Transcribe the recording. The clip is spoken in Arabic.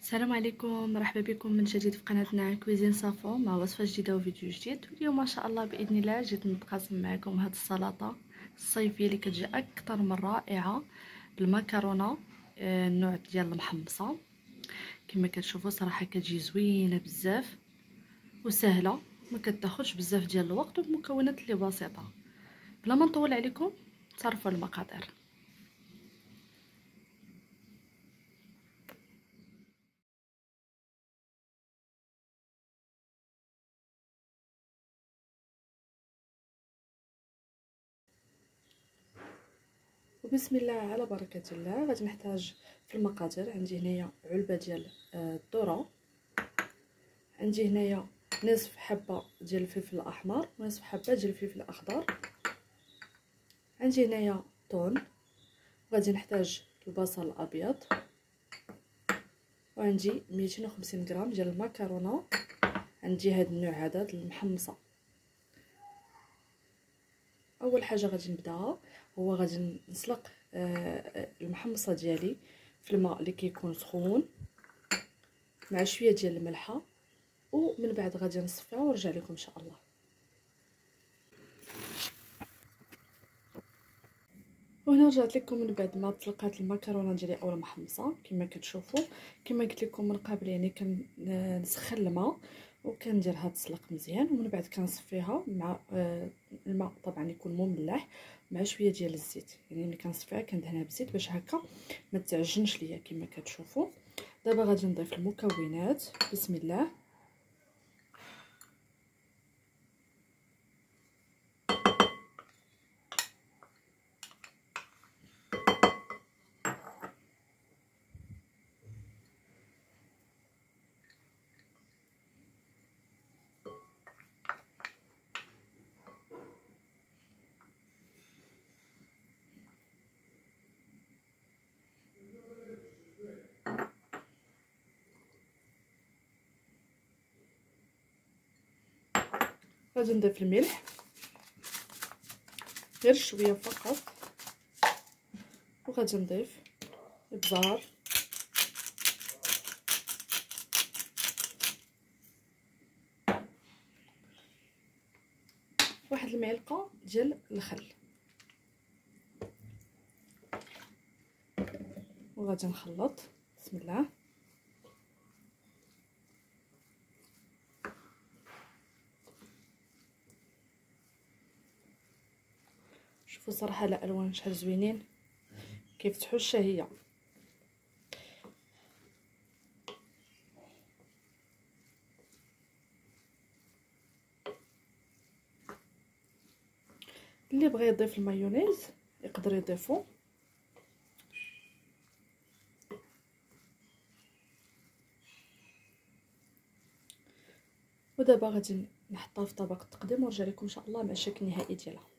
السلام عليكم، مرحبا بكم من جديد في قناتنا كويزين صافو مع وصفه جديده وفيديو جديد. واليوم ما شاء الله باذن الله جيت نتقاسم معكم هذه السلطه الصيفيه اللي كتجي اكثر من رائعه بالمكرونه النوع ديال المحمصه. كما كتشوفوا صراحه كتجي زوينه بزاف وسهله، ما كتاخذش بزاف ديال الوقت وبمكونات اللي بسيطه. بلا ما نطول عليكم تصرفوا المقادير. وبسم الله على بركه الله. غادي نحتاج في المقادير، عندي هنايا علبه ديال الذره، عندي هنايا نصف حبه ديال الفلفل الاحمر ونصف حبه ديال الفلفل الاخضر، عندي هنايا طون، غادي نحتاج البصل الابيض، وعندي 250 غرام ديال المكرونه. عندي هذا النوع هذا المحمصه. اول حاجه غادي نبداها هو غادي نسلق المحمصه ديالي في الماء اللي كيكون سخون مع شويه ديال الملحه، ومن بعد غادي نصفيها ونرجع لكم ان شاء الله. وهنا رجعت لكم من بعد ما طلقات المكرونه ديالي او المحمصه. كما كتشوفوا كما قلت لكم من قبل، يعني كنسخن الماء وكنديرها تسلق مزيان، ومن بعد كنصفيها مع الماء طبعا يكون مملح مع شويه ديال الزيت. يعني ملي كنصفيها كندهنها بالزيت باش هكا ما تعجنش ليا كما كتشوفوا. دابا غادي نضيف المكونات. بسم الله. غادي نضيف الملح غير شويه فقط، وغادي نضيف البزار، واحد المعلقه ديال الخل، وغادي نخلط. بسم الله. شوفوا صراحه الالوان شحال زوينين كيفتحوا الشهيه. اللي بغى يضيف المايونيز يقدر يضيفو. ودابا غادي نحطها في طبق التقديم ونرجع لكم ان شاء الله مع الشكل النهائي ديالها.